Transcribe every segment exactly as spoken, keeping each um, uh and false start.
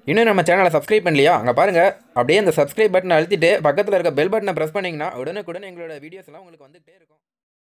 இன்னும் நம்ம சேனலை சப்ஸ்கிரைப் பண்ணலையா? அங்கே பாருங்கள், அப்படியே அந்த சப்ஸ்கிரைப் பட்டனை அழுத்திட்டு பக்கத்தில் இருக்க பெல் பட்டனை ப்ரெஸ் பண்ணிங்கன்னா உடனுக்குடன் எங்களோட வீடியோஸ் எல்லாம் உங்களுக்கு வந்துகிட்டே இருக்கும்.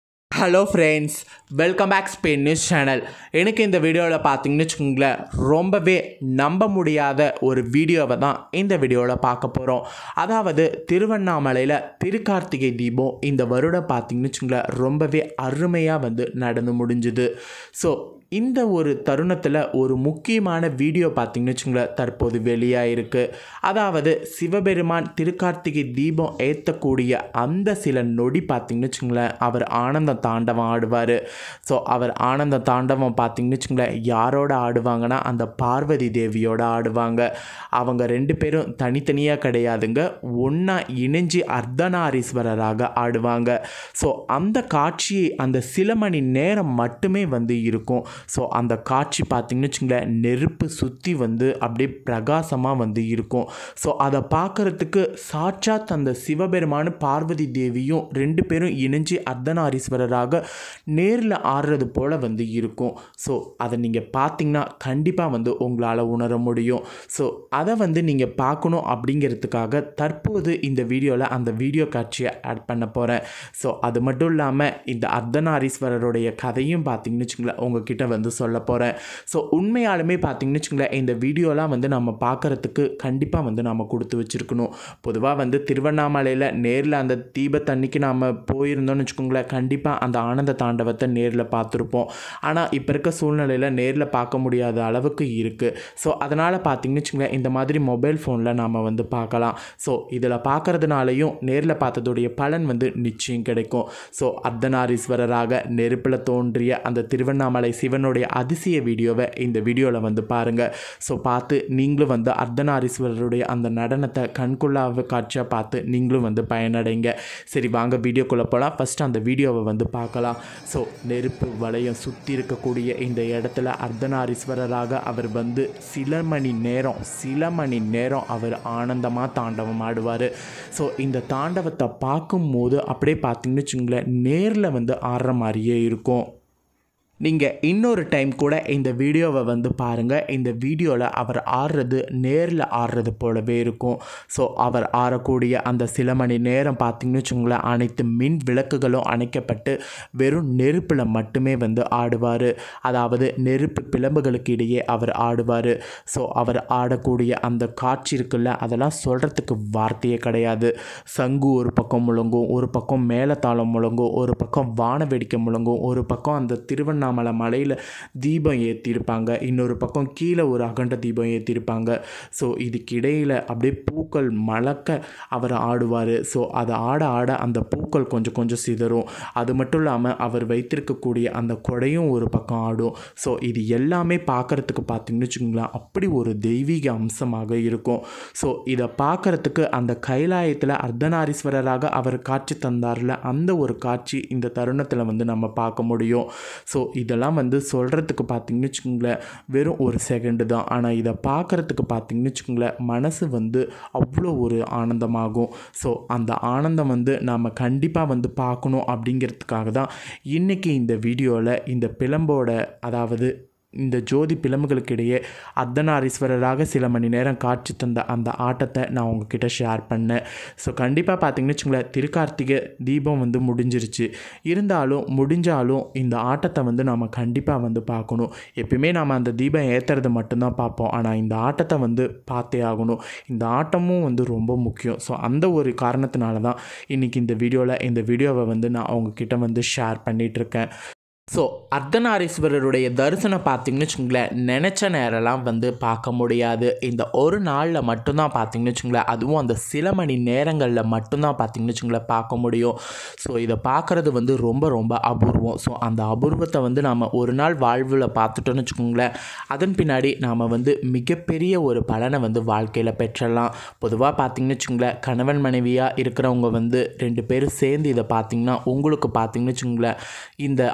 Hello friends, welcome back Spain news channel. எனக்கு இந்த வீடியோவில் பார்த்தீங்கன்னு வச்சுக்கோங்களேன், ரொம்பவே நம்ப முடியாத ஒரு வீடியோவை தான் இந்த வீடியோவில் பார்க்க போகிறோம். அதாவது திருவண்ணாமலையில் திருக்கார்த்திகை தீபம் இந்த வருடம் பார்த்தீங்கன்னு வச்சுக்கோங்களேன் ரொம்பவே அருமையாக வந்து நடந்து முடிஞ்சுது. ஸோ இந்த ஒரு தருணத்தில் ஒரு முக்கியமான வீடியோ பார்த்திங்கன்னு வச்சுங்களேன் தற்போது வெளியாகிருக்கு. அதாவது சிவபெருமான் திருக்கார்த்திகை தீபம் ஏற்றக்கூடிய அந்த சில நொடி பார்த்திங்கன்னு வச்சுங்களேன் அவர் ஆனந்த தாண்டவம் ஆடுவார். ஸோ அவர் ஆனந்த தாண்டவம் பார்த்திங்கன்னு வச்சுங்களேன் யாரோட ஆடுவாங்கன்னா அந்த பார்வதி தேவியோட ஆடுவாங்க. அவங்க ரெண்டு பேரும் தனித்தனியாக கிடையாதுங்க, ஒன்றா இணைஞ்சி அர்த்தநாரீஸ்வரராக ஆடுவாங்க. ஸோ அந்த காட்சி அந்த சில மணி நேரம் மட்டுமே வந்து இருக்கும். ஸோ அந்த காட்சி பார்த்திங்கன்னு வச்சுங்களேன் நெருப்பு சுற்றி வந்து அப்படியே பிரகாசமாக வந்து இருக்கும். ஸோ அதை பார்க்குறதுக்கு சாட்சாத் அந்த சிவபெருமான் பார்வதி தேவியும் ரெண்டு பேரும் இணைஞ்சி அர்த்தநாரீஸ்வரராக நேரில் ஆடுறது போல் வந்து இருக்கும். ஸோ அதை நீங்கள் பார்த்திங்கன்னா கண்டிப்பாக வந்து உங்களால் உணர முடியும். ஸோ அதை வந்து நீங்கள் பார்க்கணும் அப்படிங்கிறதுக்காக தற்போது இந்த வீடியோவில் அந்த வீடியோ காட்சியை ஆட் பண்ண போகிறேன். ஸோ அது மட்டும் இல்லாமல் இந்த அர்த்தநாரீஸ்வரருடைய கதையும் பார்த்திங்கன்னு வச்சுங்களேன் உங்ககிட்ட வந்து சொல்ல போகிறேன். ஸோ உண்மையாலுமே பார்த்திங்கன்னு வச்சுங்களேன் இந்த வீடியோலாம் வந்து நம்ம பார்க்குறதுக்கு கண்டிப்பாக வந்து நம்ம கொடுத்து வச்சுருக்கணும். பொதுவாக வந்து திருவண்ணாமலையில் நேரில் அந்த தீபத்தன்னைக்கு நாம் போயிருந்தோம்னு வச்சுக்கோங்களேன் கண்டிப்பாக அந்த ஆனந்த தாண்டவத்தை நேரில் பார்த்துருப்போம். ஆனால் இப்போ இருக்க சூழ்நிலையில் நேரில் பார்க்க முடியாத அளவுக்கு இருக்குது. ஸோ அதனால் பார்த்திங்கன்னு வச்சுங்களேன் இந்த மாதிரி மொபைல் ஃபோனில் நாம் வந்து பார்க்கலாம். ஸோ இதில் பார்க்குறதுனாலையும் நேரில் பார்த்ததுடைய பலன் வந்து நிச்சயம் கிடைக்கும். ஸோ அர்த்தநாரீஸ்வரராக நெருப்பில் தோன்றிய அந்த திருவண்ணாமலை சிவனுடைய அதிசய வீடியோவை இந்த வீடியோவில் வந்து பாருங்கள். ஸோ பார்த்து நீங்களும் வந்து அர்த்தநாரீஸ்வரருடைய அந்த நடனத்தை கண்கொள்ளாத காட்சியாக பார்த்து நீங்களும் வந்து பயனடைங்க. சரி வாங்க வீடியோக்குள்ளே போகலாம். ஃபஸ்ட்டு அந்த வீடியோவை வந்து பார்க்கலாம். ஸோ நெருப்பு வளையம் சுற்றி இருக்கக்கூடிய இந்த இடத்துல அர்த்தநாரீஸ்வரராக அவர் வந்து சில மணி நேரம் சில மணி நேரம் அவர் ஆனந்தமாக தாண்டவம் ஆடுவார். ஸோ இந்த தாண்டவத்தை பார்க்கும்போது அப்படியே பார்த்திங்கன்னு வச்சுங்களேன் நேரில் வந்து ஆடுற மாதிரியே இருக்கும். நீங்கள் இன்னொரு டைம் கூட இந்த வீடியோவை வந்து பாருங்கள். இந்த வீடியோவில் அவர் ஆடுறது நேரில் ஆடுறது போலவே இருக்கும். ஸோ அவர் ஆடக்கூடிய அந்த சில மணி நேரம் பார்த்திங்கன்னு வச்சுங்களேன் அனைத்து மின் விளக்குகளும் அணைக்கப்பட்டு வெறும் நெருப்பில் மட்டுமே வந்து ஆடுவார். அதாவது நெருப்பு பிளம்புகளுக்கு இடையே அவர் ஆடுவார். ஸோ அவர் ஆடக்கூடிய அந்த காட்சி இருக்குல்ல அதெல்லாம் சொல்கிறதுக்கு வார்த்தையே கிடையாது. சங்கு ஒரு பக்கம் முழங்கும், ஒரு பக்கம் மேலத்தாளம் முழங்கும், ஒரு பக்கம் வான வேடிக்கை முழங்கும், ஒரு பக்கம் அந்த திருவண்ணாமலை மலை மலையில் தீபம் ஏற்றிருப்பாங்க, இன்னொரு பக்கம் கீழே ஒரு அகண்ட தீபம் ஏற்றிருப்பாங்க. ஸோ இதுக்கு இடையில் அப்படியே பூக்கள் மலக்க அவர் ஆடுவார். ஸோ அதை ஆட ஆட அந்த பூக்கள் கொஞ்சம் கொஞ்சம் சிதறும். அது மட்டும் இல்லாமல் அவர் வைத்திருக்கக்கூடிய அந்த கொடையும் ஒரு பக்கம் ஆடும். ஸோ இது எல்லாமே பார்க்குறதுக்கு பார்த்திங்கன்னு வச்சுக்கோங்களேன் அப்படி ஒரு தெய்வீக அம்சமாக இருக்கும். ஸோ இதை பார்க்குறதுக்கு அந்த கைலாயத்தில் அர்த்தநாரீஸ்வரராக அவர் காட்சி தந்தார்ல அந்த ஒரு காட்சி இந்த தருணத்தில் வந்து நம்ம பார்க்க முடியும். ஸோ இதெல்லாம் வந்து சொல்கிறதுக்கு பார்த்திங்கன்னு வச்சுக்கோங்களேன் வெறும் ஒரு செகண்டு தான். ஆனால் இதை பார்க்குறதுக்கு பார்த்திங்கன்னு வச்சுக்கோங்களேன் மனசு வந்து அவ்வளோ ஒரு ஆனந்தமாகும். ஸோ அந்த ஆனந்தம் வந்து நாம் கண்டிப்பாக வந்து பார்க்கணும் அப்படிங்கிறதுக்காக தான் இன்றைக்கி இந்த வீடியோவில் இந்த பிளம்போட அதாவது இந்த ஜோதி பிளம்புகளுக்கு இடையே அர்த்தநாரீஸ்வரராக சில மணி நேரம் காட்சி தந்த அந்த ஆட்டத்தை நான் உங்ககிட்ட ஷேர் பண்ணேன். ஸோ கண்டிப்பாக பார்த்திங்கன்னு வச்சுங்களேன் திருக்கார்த்திகை தீபம் வந்து முடிஞ்சிருச்சு. இருந்தாலும் முடிஞ்சாலும் இந்த ஆட்டத்தை வந்து நாம் கண்டிப்பாக வந்து பார்க்கணும். எப்பயுமே நாம் அந்த தீபம் ஏற்றுறது மட்டும்தான் பார்ப்போம், ஆனால் இந்த ஆட்டத்தை வந்து பார்த்தே ஆகணும். இந்த ஆட்டமும் வந்து ரொம்ப முக்கியம். ஸோ அந்த ஒரு காரணத்தினால தான் இன்றைக்கி இந்த வீடியோவில் இந்த வீடியோவை வந்து நான் அவங்கக்கிட்ட வந்து ஷேர் பண்ணிகிட்ருக்கேன். ஸோ அர்த்தநாரீஸ்வரருடைய தரிசனம் பார்த்திங்கன்னு வச்சுங்களேன் நினச்ச நேரம்லாம் வந்து பார்க்க முடியாது. இந்த ஒரு நாளில் மட்டும்தான் பார்த்திங்கன்னு வச்சுங்களேன், அதுவும் அந்த சில மணி நேரங்களில் மட்டும்தான் பார்த்திங்கன்னு வச்சுங்களேன் பார்க்க முடியும். ஸோ இதை பார்க்குறது வந்து ரொம்ப ரொம்ப அபூர்வம். ஸோ அந்த அபூர்வத்தை வந்து நாம் ஒரு நாள் வாழ்வில் பார்த்துட்டோன்னு வச்சுக்கோங்களேன் அதன் பின்னாடி நாம் வந்து மிகப்பெரிய ஒரு பலனை வந்து வாழ்க்கையில் பெற்றலாம். பொதுவாக பார்த்திங்கன்னு வச்சுங்களேன் கணவன் மனைவியாக இருக்கிறவங்க வந்து ரெண்டு பேரும் சேர்ந்து இதை பார்த்திங்கன்னா உங்களுக்கு பார்த்திங்கன்னு வச்சுங்களேன் இந்த அர்த்தநாரீஸ்வரர்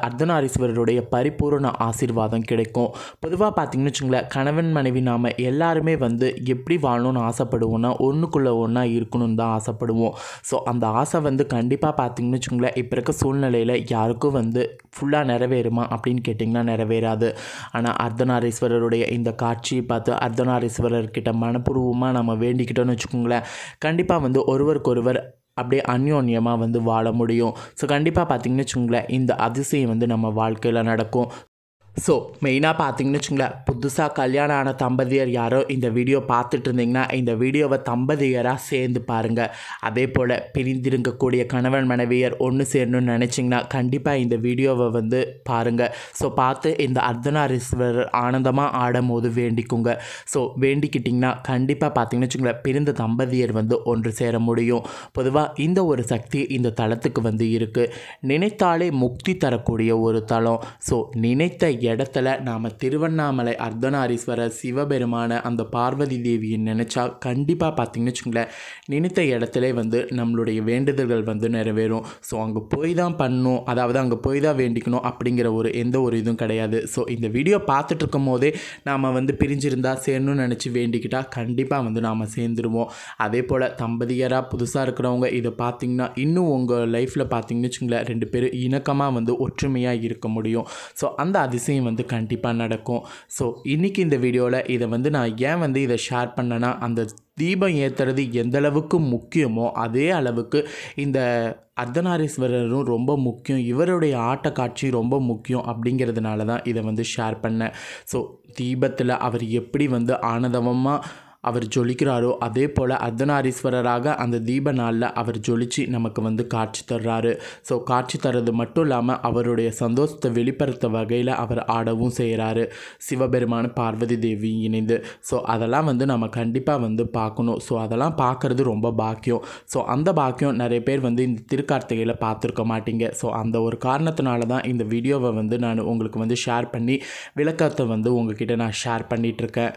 அர்த்தநாரீஸ்வரருடைய பரிபூரண ஆசீர்வாதம் கிடைக்கும். பொதுவாக பார்த்திங்கன்னு வச்சுங்களேன், கணவன் மனைவி நாம் எல்லாருமே வந்து எப்படி வாழணும்னு ஆசைப்படுவோம்னா ஒன்றுக்குள்ளே ஒன்றா இருக்கணும்னு தான் ஆசைப்படுவோம். ஸோ அந்த ஆசை வந்து கண்டிப்பாக பார்த்திங்கன்னு வச்சுங்களேன் இப்போ இருக்க சூழ்நிலையில் யாருக்கும் வந்து ஃபுல்லாக நிறைவேறுமா அப்படின்னு கேட்டிங்கன்னா நிறைவேறாது. ஆனால் அர்த்தநாரீஸ்வரருடைய இந்த காட்சியை பார்த்து அர்த்தநாரீஸ்வரர்கிட்ட மனப்பூர்வமாக நம்ம வேண்டிக்கிட்டோன்னு வச்சுக்கோங்களேன், கண்டிப்பாக வந்து ஒருவருக்கொருவர் அப்படியே அந்யோன்யமாக வந்து வாழ முடியும். ஸோ கண்டிப்பாக பார்த்திங்கன்னு வச்சுக்கோங்களேன் இந்த அதிசயம் வந்து நம்ம வாழ்க்கையில் நடக்கும். ஸோ மெயினாக பார்த்திங்கன்னு வச்சுங்களேன், புதுசாக கல்யாணம் ஆன தம்பதியர் யாரோ இந்த வீடியோ பார்த்துட்டு இருந்தீங்கன்னா இந்த வீடியோவை தம்பதியராக சேர்ந்து பாருங்கள். அதே போல் பிரிந்திருக்கக்கூடிய கணவன் மனைவியர் ஒன்று சேரணும்னு நினச்சிங்கன்னா கண்டிப்பாக இந்த வீடியோவை வந்து பாருங்கள். ஸோ பார்த்து இந்த அர்த்தநாரீஸ்வரர் ஆனந்தமாக ஆடும் போது வேண்டிக்குங்க. ஸோ வேண்டிக்கிட்டிங்கன்னா கண்டிப்பாக பார்த்திங்கன்னு வச்சுங்களேன் பிரிந்த தம்பதியர் வந்து ஒன்று சேர முடியும். பொதுவாக இந்த ஒரு சக்தி இந்த தலத்துக்கு வந்து இருக்குது. நினைத்தாலே முக்தி தரக்கூடிய ஒரு தலம். ஸோ நினைத்த இடத்துல நாம் திருவண்ணாமலை அர்த்தநாரீஸ்வரர் சிவபெருமான அந்த பார்வதி தேவியை நினச்சா கண்டிப்பாக பார்த்திங்கன்னு வச்சுங்களேன் நினைத்த இடத்துல வந்து நம்மளுடைய வேண்டுதல்கள் வந்து நிறைவேறும். ஸோ அங்கே போய் தான் பண்ணணும், அதாவது அங்கே போய் தான் வேண்டிக்கணும் அப்படிங்கிற ஒரு எந்த ஒரு இதுவும் கிடையாது. ஸோ இந்த வீடியோ பார்த்துட்டு இருக்கும் போதே நாம் வந்து பிரிஞ்சிருந்தால் சேரணும்னு நினச்சி வேண்டிக்கிட்டால் கண்டிப்பாக வந்து நாம் சேர்ந்துருவோம். அதே போல் தம்பதியராக புதுசாக இருக்கிறவங்க இதை பார்த்திங்கன்னா இன்னும் உங்கள் லைஃப்பில் பார்த்திங்கன்னு வச்சுங்களேன் ரெண்டு பேரும் இணக்கமாக வந்து ஒற்றுமையாக இருக்க முடியும். ஸோ அந்த அதிசயம் வந்து கண்டிப்பாக நடக்கும். ஸோ இன்றைக்கி இந்த வீடியோவில் இதை வந்து நான் ஏன் வந்து இதை ஷேர் பண்ணேன்னா, அந்த தீபம் ஏற்றுறது எந்த அளவுக்கு முக்கியமோ அதே அளவுக்கு இந்த அர்த்தநாரீஸ்வரரும் ரொம்ப முக்கியம், இவருடைய ஆட்ட காட்சி ரொம்ப முக்கியம் அப்படிங்கிறதுனால தான் இதை வந்து ஷேர் பண்ணேன். ஸோ தீபத்தில் அவர் எப்படி வந்து ஆனந்தமாக அவர் ஜொலிக்கிறாரோ அதே போல் அர்த்தநாரீஸ்வரராக அந்த தீப நாளில் அவர் ஜொலித்து நமக்கு வந்து காட்சி தர்றாரு. ஸோ காட்சி தர்றது மட்டும் இல்லாமல் அவருடைய சந்தோஷத்தை வெளிப்படுத்த வகையில் அவர் ஆடவும் செய்கிறாரு, சிவபெருமான பார்வதி தேவி இணைந்து. ஸோ அதெல்லாம் வந்து நம்ம கண்டிப்பாக வந்து பார்க்கணும். ஸோ அதெல்லாம் பார்க்குறது ரொம்ப பாக்கியம். ஸோ அந்த பாக்கியம் நிறைய பேர் வந்து இந்த திருக்கார்த்திகையில் பார்த்துருக்க மாட்டீங்க. ஸோ அந்த ஒரு காரணத்தினால தான் இந்த வீடியோவை வந்து நான் உங்களுக்கு வந்து ஷேர் பண்ணி விளக்கத்தை வந்து உங்ககிட்ட நான் ஷேர் பண்ணிகிட்ருக்கேன்.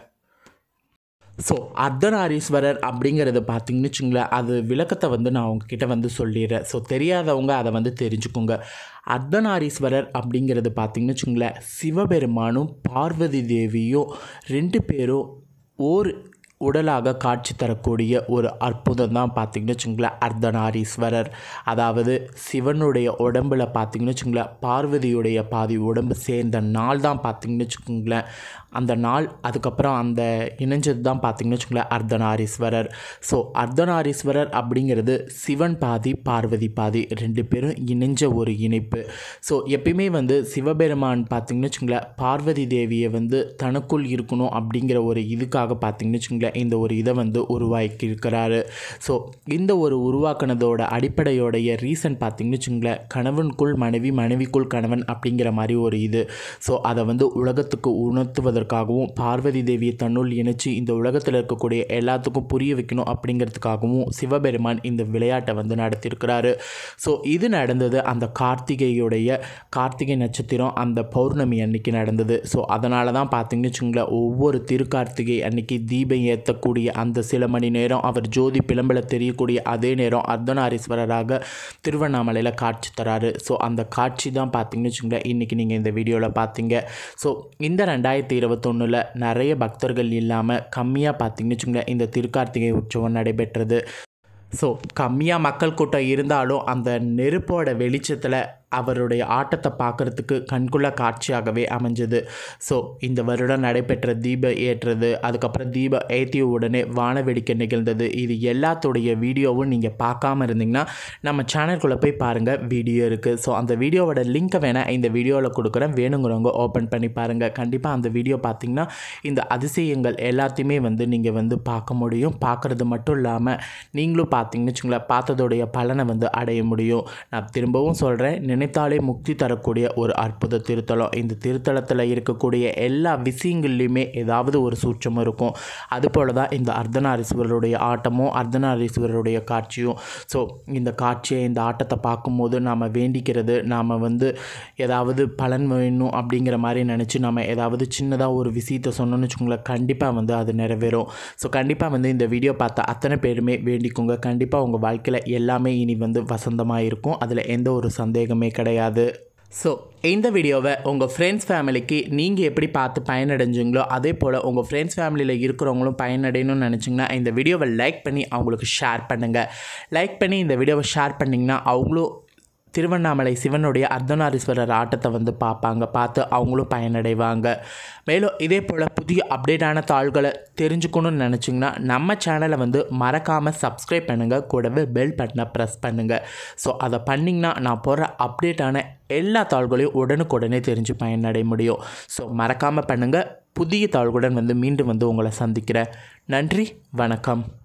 ஸோ அர்த்தநாரீஸ்வரர் அப்படிங்கிறது பார்த்திங்கன்னு வச்சுங்களேன் அது விளக்கத்தை வந்து நான் உங்ககிட்ட வந்து சொல்லிடுறேன். ஸோ தெரியாதவங்க அதை வந்து தெரிஞ்சுக்கோங்க. அர்த்தநாரீஸ்வரர் அப்படிங்கிறது பார்த்திங்கன்னு வச்சுங்களேன் சிவபெருமானும் பார்வதி தேவியும் ரெண்டு பேரும் ஓர் உடலாக காட்சி தரக்கூடிய ஒரு அற்புதம் தான் பார்த்திங்கன்னு வச்சுங்களேன் அர்த்தநாரீஸ்வரர். அதாவது சிவனுடைய உடம்பில் பார்த்திங்கன்னு வச்சுங்களேன் பார்வதியுடைய பாதி உடம்பு சேர்ந்த நாள் தான் பார்த்திங்கன்னு வச்சுக்கோங்களேன் அந்த நாள். அதுக்கப்புறம் அந்த இணைஞ்சது தான் பார்த்திங்கன்னு வச்சுங்களேன் அர்த்தநாரீஸ்வரர். ஸோ அர்த்தநாரீஸ்வரர் அப்படிங்கிறது சிவன் பாதி பார்வதி பாதி ரெண்டு பேரும் இணைஞ்ச ஒரு இணைப்பு. ஸோ எப்பயுமே வந்து சிவபெருமான் பார்த்திங்கன்னு வச்சுங்களேன் பார்வதி தேவியை வந்து தனக்குள் இருக்கணும் அப்படிங்கிற ஒரு இதுக்காக பார்த்திங்கன்னு வச்சுங்களேன் இந்த ஒரு இதை வந்து உருவாக்கி இருக்கிறாரு. ஸோ இந்த ஒரு உருவாக்குனதோட அடிப்படையோடைய ரீசன் பார்த்திங்கன்னு வச்சுங்களேன் கணவனுக்குள் மனைவி மனைவிக்குள் கணவன் அப்படிங்கிற மாதிரி ஒரு இது. ஸோ அதை வந்து உலகத்துக்கு உணர்த்துவதற்காகவும் பார்வதி தேவியை தன்னுள் இணைச்சி இந்த உலகத்தில் இருக்கக்கூடிய எல்லாத்துக்கும் புரிய வைக்கணும் அப்படிங்கிறதுக்காகவும் சிவபெருமான் இந்த விளையாட்டை வந்து நடத்தியிருக்கிறாரு. ஸோ இது நடந்தது அந்த கார்த்திகையுடைய கார்த்திகை நட்சத்திரம் அந்த பௌர்ணமி அன்னைக்கு நடந்தது. ஸோ அதனால தான் பார்த்திங்கன்னு வச்சுங்களேன் ஒவ்வொரு திருக்கார்த்திகை அன்னைக்கு தீபம் ஏற்றக்கூடிய அந்த சில மணி நேரம் அவர் ஜோதி பிளம்பில் தெரியக்கூடிய அதே நேரம் அர்த்தநாரீஸ்வரராக திருவண்ணாமலையில் காட்சி தராரு. ஸோ அந்த காட்சி தான் பார்த்திங்கன்னு வச்சுங்களேன் இன்றைக்கி நீங்கள் இந்த வீடியோவில் பார்த்தீங்க. ஸோ இந்த ரெண்டாயிரத்தி இருபத்தொன்னில் நிறைய பக்தர்கள் இல்லாமல் கம்மியாக பார்த்திங்கன்னு வச்சுங்களேன் இந்த திருக்கார்த்திகை உற்சவம் நடைபெற்றது. ஸோ கம்மியாக மக்கள் கூட்டம் இருந்தாலும் அந்த நெருப்போட வெளிச்சத்தில் அவருடைய ஆட்டத்தை பார்க்குறதுக்கு கண்குள்ள காட்சியாகவே அமைஞ்சது. ஸோ இந்த வருடம் நடைபெற்ற தீப ஏற்றுறது அதுக்கப்புறம் தீப ஏற்றிய உடனே வானவேடிக்கை நிகழ்ந்தது. இது எல்லாத்துடைய வீடியோவும் நீங்கள் பார்க்காம இருந்தீங்கன்னா நம்ம சேனலுக்குள்ளே போய் பாருங்கள், வீடியோ இருக்குது. ஸோ அந்த வீடியோவோட லிங்க்கை வேணால் இந்த வீடியோவில் கொடுக்குறேன், வேணுங்கிறவங்க ஓப்பன் பண்ணி பாருங்கள். கண்டிப்பாக அந்த வீடியோ பார்த்திங்கன்னா இந்த அதிசயங்கள் எல்லாத்தையுமே வந்து நீங்கள் வந்து பார்க்க முடியும். பார்க்குறது மட்டும் இல்லாமல் நீங்களும் பார்த்திங்கன்னு வச்சுங்களேன் பார்த்ததோடைய பலனை வந்து அடைய முடியும். நான் திரும்பவும் சொல்கிறேன், நினைத்தாலே முக்தி தரக்கூடிய ஒரு அற்புத திருத்தலம். இந்த திருத்தலத்தில் இருக்கக்கூடிய எல்லா விஷயங்கள்லையுமே ஏதாவது ஒரு சூட்சம் இருக்கும். அதுபோல தான் இந்த அர்த்தநாரீஸ்வரருடைய ஆட்டமும் அர்த்தநாரீஸ்வரருடைய காட்சியும். ஸோ இந்த காட்சியை இந்த ஆட்டத்தை பார்க்கும்போது நாம் வேண்டிக்கிறது, நாம் வந்து ஏதாவது பலன் வேணும் அப்படிங்கிற மாதிரி நினச்சி நம்ம ஏதாவது சின்னதாக ஒரு விஷயத்தை சொன்னோன்னு வச்சுக்கோங்களேன், கண்டிப்பாக வந்து அது நிறைவேறும். ஸோ கண்டிப்பாக வந்து இந்த வீடியோ பார்த்த அத்தனை பேருமே வேண்டிக்கோங்க. கண்டிப்பாக உங்கள் வாழ்க்கையில் எல்லாமே இனி வந்து வசந்தமாக இருக்கும், அதில் எந்த ஒரு சந்தேகமே கிடையாது. ஸோ இந்த வீடியோவை உங்கள் ஃப்ரெண்ட்ஸ் ஃபேமிலிக்கு நீங்கள் எப்படி பார்த்து பயனடைஞ்சிங்களோ அதே போல் உங்கள் ஃப்ரெண்ட்ஸ் ஃபேமிலியில் இருக்கிறவங்களும் பயனடையணும்னு நினச்சிங்கன்னா இந்த வீடியோவை லைக் பண்ணி அவங்களுக்கு ஷேர் பண்ணுங்கள். லைக் பண்ணி இந்த வீடியோவை ஷேர் பண்ணிங்கன்னா அவங்களும் திருவண்ணாமலை சிவனுடைய அர்த்தநாரீஸ்வரர் ஆட்டத்தை வந்து பார்ப்பாங்க, பார்த்து அவங்களும் பயனடைவாங்க. மேலும் இதே போல் புதிய அப்டேட்டான தாள்களை தெரிஞ்சுக்கணும்னு நினச்சிங்கன்னா நம்ம சேனலை வந்து மறக்காமல் சப்ஸ்கிரைப் பண்ணுங்கள், கூடவே பெல் பட்டனை ப்ரெஸ் பண்ணுங்கள். ஸோ அதை பண்ணிங்கன்னா நான் போகிற அப்டேட்டான எல்லா தாள்களையும் உடனுக்குடனே தெரிஞ்சு பயனடைய முடியும். ஸோ மறக்காமல் பண்ணுங்கள். புதிய தாள்களுடன் வந்து மீண்டும் வந்து உங்களை சந்திக்கிறேன். நன்றி, வணக்கம்.